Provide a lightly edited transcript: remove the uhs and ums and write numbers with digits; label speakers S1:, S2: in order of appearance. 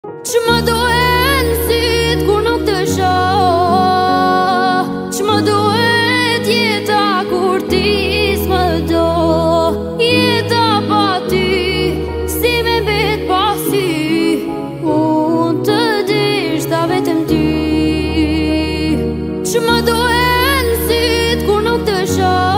S1: Që më duhet syt kur nuk të shoh, që më duhet jeta kur ti s'më do. Jeta pa ty, si me vet pa sy, unë të dishta vetëm ty. Që më duhet syt kur nuk të shoh,